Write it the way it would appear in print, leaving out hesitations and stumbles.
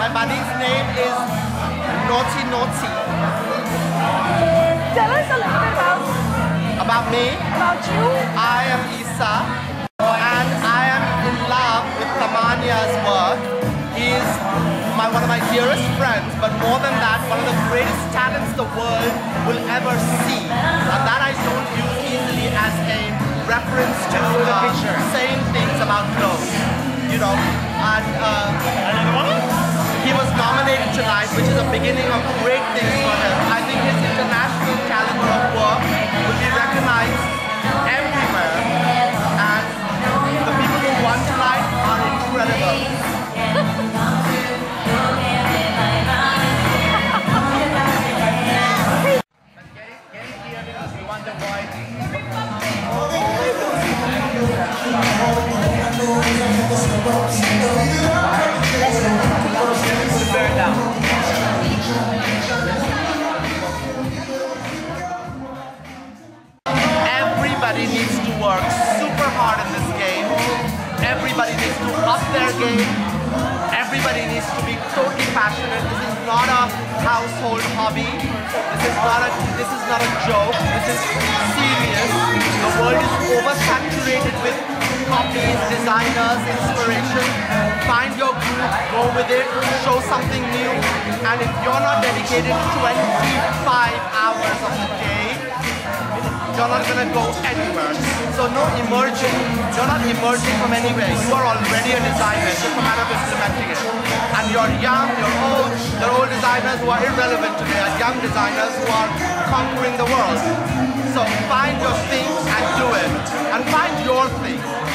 My buddy's name is Naughty Naughty. Tell us a little bit About me? about you. I am Isa and I am in love with Tamanya's work. He is one of my dearest friends, but more than that, one of the greatest talents the world will ever see. And that I don't use easily as a reference to saying things about clothes. You know, and he was nominated tonight, which is a beginning of great things for him. I think his international caliber of work will be recognized everywhere, and the people who won tonight are incredible. Everybody needs to work super hard in this game. Everybody needs to up their game. Everybody needs to be totally passionate. This is not a household hobby. This is not a joke. This is serious. The world is oversaturated with copies, designers, inspiration. Find your group, go with it, show something new. And if you're not dedicated 25 hours of the day, you're not going to go anywhere. So no emerging, you're not emerging from anywhere. You are already a designer, it's just a matter of implementing it. And you're young, you're old, there are old designers who are irrelevant today, and young designers who are conquering the world. So find your thing and do it. And find your thing.